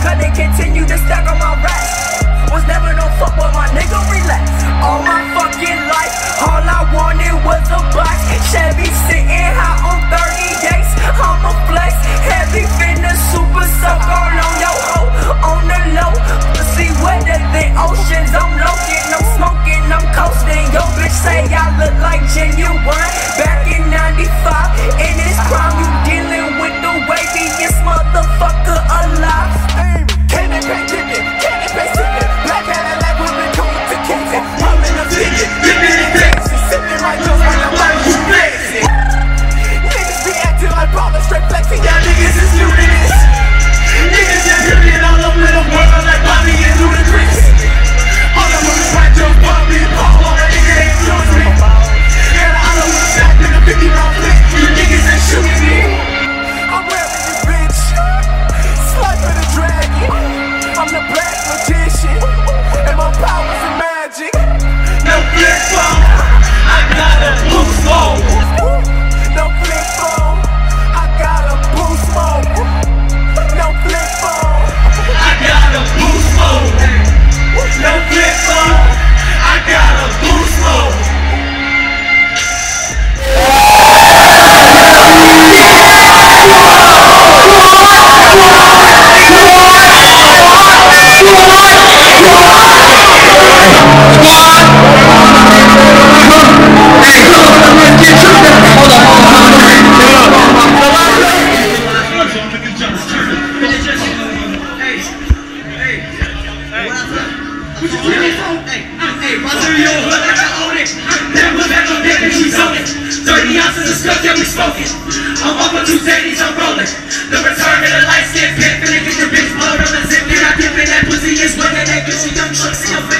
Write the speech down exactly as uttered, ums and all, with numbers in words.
cause they continue to stack on my racks. Was never no fuck but my nigga, relax. All my fucking life, all I wanted was a box. Chevy sitting high on thirty-eights. I'm a flex, heavy finna super suck all on your hoe. On the low, pussy wetter than oceans. I'm loking, I'm smoking, I'm coasting. Yo bitch say I look like genuine. Back in ninety-five, in this crime you dealing with the waviest motherfucker alive. Cannon paint tippin', cannon paint sippin'. Black Cadillac with the cool to Kingston. Rollin' a ticket, dippin' and dancing. Sippin' like Joe when I'm like you flexin'. Niggas be acting like ballin', straight flexing. Y'all niggas is new to this. Niggas just rippin' all over the world like Bobby and Ludacris. All I want is white Joe, Bobby, Paul, all the niggas ain't doing me. And I don't wanna back in a fifty round clip. You niggas ain't shooting me. I'm wearing this bitch. Sliper the dragon. I'm the black magician. And my powers are magic. No flip phone. I got a boost mode. No flip phone. I got a boost mode. No flip phone. I got a boost mode. No flip phone. I got a boost mode. thirty ounces of stuff that we smoking. I'm up on two Zanies, I'm rolling. The return of the light skin pimp, and they get your bitch blood on the zip. You're not dipping that pussy, is winning that bitch. Young trucks in your face.